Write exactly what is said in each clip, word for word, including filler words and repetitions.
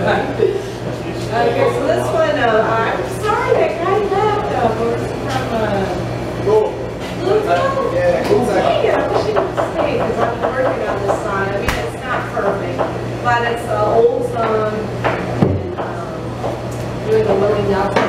Okay, so this one, uh, I'm sorry that guy left, uh, but it's from, uh, Louisville? Yeah, exactly. Yeah, I wish he would stay, because I'm working on this song. I mean, it's not perfect, but it's an old song, and, um, doing a Willie Nelson.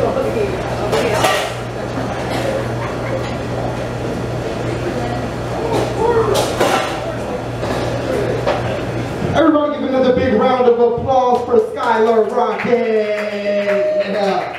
Everybody give another big round of applause for Skylar Rocket. Yeah.